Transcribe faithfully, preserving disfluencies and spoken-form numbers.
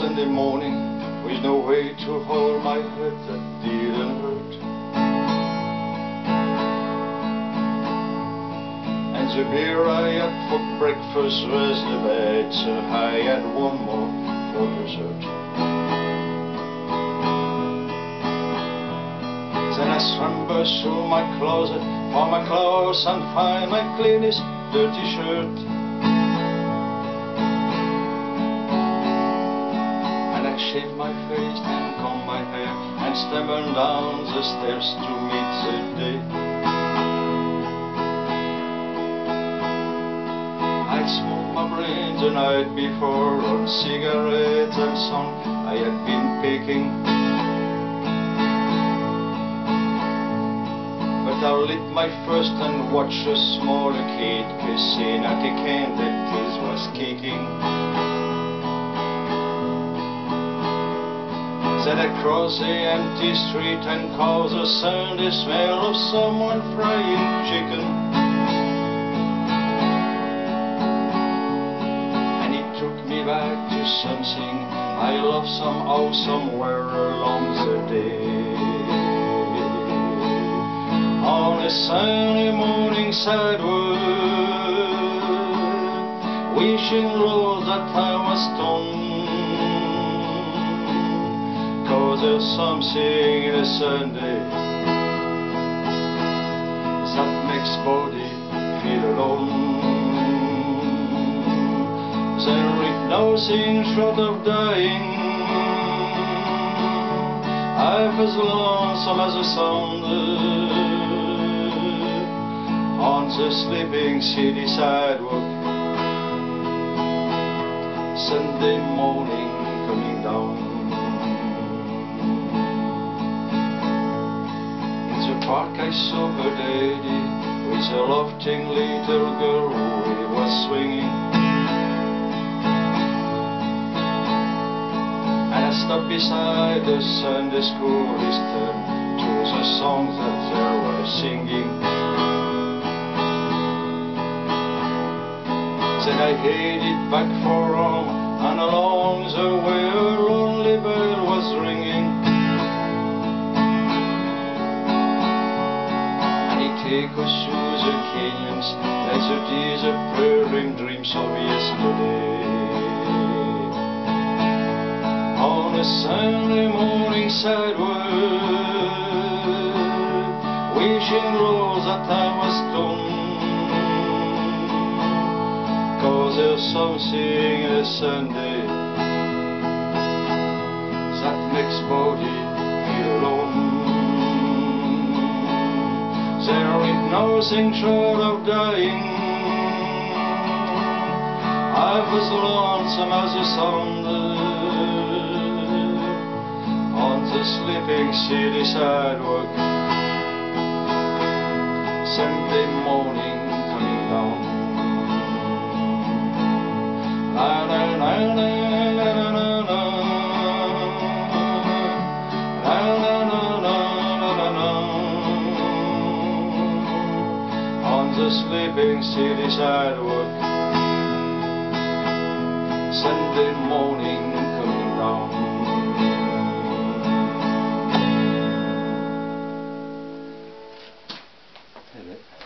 Sunday morning, with no way to hold my head that didn't hurt. And the beer I had for breakfast was the bed, so I had one more for dessert. Then I scrambled through my closet for my clothes and find my cleanest dirty shirt. Shave my face and comb my hair and stumble down the stairs to meet the day. I'd smoked my brain the night before on cigarettes and song I had been picking. But I lit my first and watched a small kid kissing at a can that his was kicking. Then I crossed the empty street and caught the Sunday smell of someone frying chicken. And it took me back to something I loved somehow somewhere along the day. On a Sunday morning sidewalk, wishing Lord that I was stoned. Cause there's something in a Sunday that makes body feel alone. There is nothing short of dying, half as lonesome as a sound on the sleeping city sidewalk. Sunday morning coming down. Park I saw a lady with a laughing little girl who was swinging. And I stopped beside the Sunday school, listened to the songs that they were singing. Then I headed back for home, and along the way a lonely bell was ringing. Echoes through the canyons like the disappearing dreams of yesterday. On a Sunday morning sidewalk, wishing Lord that I was stoned. Cause there's something in a Sunday that makes body feel alone. There is nothing short of dying, half as lonesome as a sound on the sleeping city sidewalk. Sunday morning coming down. La, la, la, la, la, la, la, la. The sleeping city sidewalk, Sunday morning coming down. Hey,